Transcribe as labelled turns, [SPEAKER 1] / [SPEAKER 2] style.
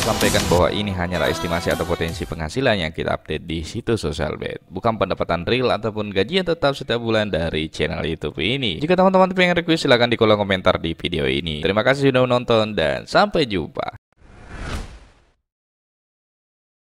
[SPEAKER 1] sampaikan bahwa ini hanyalah estimasi atau potensi penghasilan yang kita update di situs Socialbet, bukan pendapatan real ataupun gaji yang tetap setiap bulan dari channel YouTube ini. Jika teman-teman pengen request, silahkan di kolom komentar di video ini. Terima kasih sudah menonton dan sampai jumpa.